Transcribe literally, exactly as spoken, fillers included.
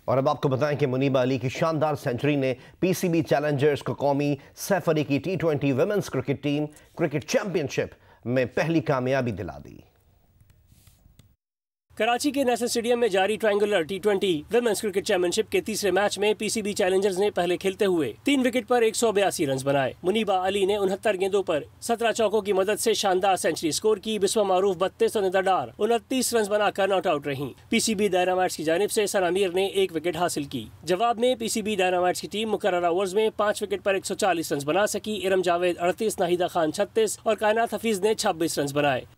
और अब आपको बताएं कि मुनीबा अली की शानदार सेंचुरी ने पीसीबी चैलेंजर्स को कौमी सैफ अली की T twenty women's cricket team cricket championship में पहली कामयाबी दिला दी। कराची के नेशनल स्टेडियम में जारी triangular T twenty women's cricket championship के तीसरे मैच में पीसीबी चैलेंजर्स ने पहले खेलते हुए तीन विकेट पर एक सौ बयासी रन बनाए। मुनीबा अली ने उनहत्तर गेंदों पर सत्रह चौकों की मदद से शानदार सेंचुरी स्कोर की। बिस्वा मारूफ बत्तीस और निदा डार उनतीस रन बनाकर नॉट आउट रही। पीसीबी डायनामाइट्स की जानिब से सना मीर ने एक विकेट हासिल की। जवाब में पीसीबी डायनामाइट्स की टीम मुकर्ररा ओवर्स में पांच विकेट पर एक सौ चालीस रन बना सकी। इरम जावेद अड़तीस, नाहिदा खान छत्तीस और कायनात हफीज ने छब्बीस रन बनाए।